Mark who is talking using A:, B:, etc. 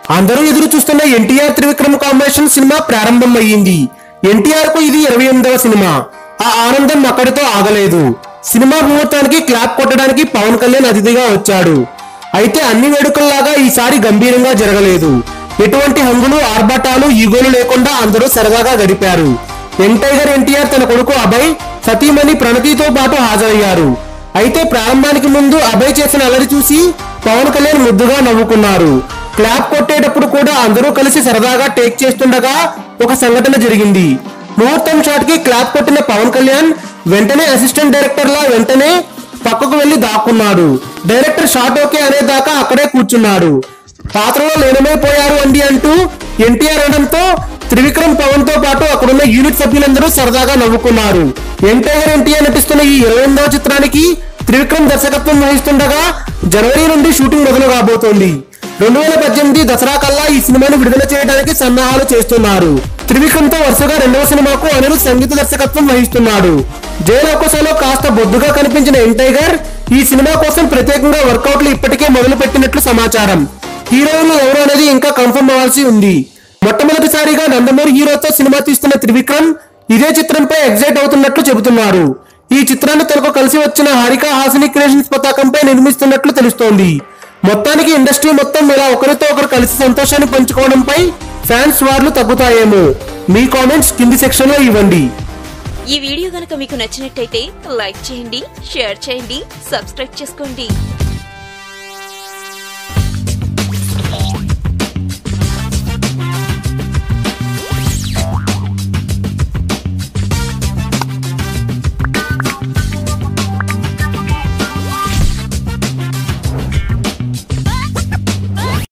A: అందరూ ఎదురు చూస్తున్న ఎన్టీఆర్ త్రివిక్రమ్ కాంబినేషన్ సినిమా ప్రారంభం అయ్యింది. ఎన్టీఆర్ కు ఇది 28వ సినిమా. ఆ ఆనందం అక్కడితో ఆగలేదు. సినిమా ముహూర్తానికి క్లాప్ కొట్టడానికి పవన్ కళ్యాణ్ అతిథిగా వచ్చాడు. అయితే అన్ని వేడుకల్లాగా ఈసారి గంభీరంగా జరగలేదు. ఎటువంటి హంగులు, ఆర్భాటాలు, ఈగోలు లేకుండా అందరూ సరదాగా గడిపారు. యంగ్ టైగర్ ఎన్టీఆర్ తన కొడుకు అభయ్, సతీమణి ప్రణతితో పాటు హాజరయ్యారు. అయితే ప్రారంభానికి ముందు అభయ్ చేసిన అలరి చూసి పవన్ కళ్యాణ్ ముద్దుగా నవ్వుకున్నారు. క్లాప్ కొట్టేటప్పుడు కూడా అందరూ కలిసి సరదాగా టేక్ చేస్తుండగా ఒక సంఘటన జరిగింది. ముహూర్తం షాట్ కి క్లాప్ కొట్టిన పవన్ కళ్యాణ్ వెంటనే అసిస్టెంట్ డైరెక్టర్ లా వెంటనే పక్కకు వెళ్లి దాక్కున్నాడు. డైరెక్టర్ షాట్ ఓకే అనేదాకా అక్కడే కూర్చున్నాడు. పాత్రలో లీనమైపోయారు అంటూ ఎన్టీఆర్ అనడంతో త్రివిక్రమ్ పవన్ తో పాటు అక్కడున్న యూనిట్ సభ్యులందరూ సరదాగా నవ్వుకున్నారు. యంగ్ టైగర్ ఎన్టీఆర్ నటిస్తున్న ఈ 28వ చిత్రానికి త్రివిక్రమ్ దర్శకత్వం వహిస్తుండగా జనవరి నుండి షూటింగ్ మొదలు కాబోతోంది. 2018 దసరా కల్లా ఈ సినిమాను విడుదల చేయడానికి సన్నాహాలు చేస్తున్నారు. త్రివిక్రమ్ తో వరుసగా 2వ సినిమాకు అనిరుద్ సంగీత దర్శకత్వం వహిస్తున్నాడు. జైలవకాశంలో కాస్త బొద్దుగా కనిపించిన యంగ్ టైగర్ ఈ సినిమా కోసం ప్రత్యేకంగా వర్కౌట్లు ఇప్పటికే మొదలు పెట్టినట్లు సమాచారం. హీరోయిన్లు ఎవరు అనేది ఇంకా కన్ఫర్మ్ అవ్వాల్సి ఉంది. మొట్టమొదటిసారిగా నందమూరి హీరోతో సినిమా తీస్తున్న త్రివిక్రమ్ ఇదే చిత్రంపై ఎగ్జైట్ అవుతున్నట్లు చెబుతున్నారు. ఈ చిత్రాన్ని తనకు కలిసి వచ్చిన హారిక హాసిని క్రియేషన్స్ పతాకంపై నిర్మిస్తున్నట్లు తెలుస్తోంది. మొత్తానికి ఇండస్ట్రీ మొత్తం ఇలా ఒకరితో ఒకరు కలిసి సంతోషాన్ని పంచుకోవడంపై ఫ్యాన్స్ వార్లు తగ్గుతాయేమో. మీ కామెంట్స్ కింది సెక్షన్ లో ఇవ్వండి.
B: ఈ వీడియో గనుక మీకు నచ్చినట్టయితే లైక్ చేయండి, షేర్ చేయండి, సబ్స్క్రైబ్ చేసుకోండి.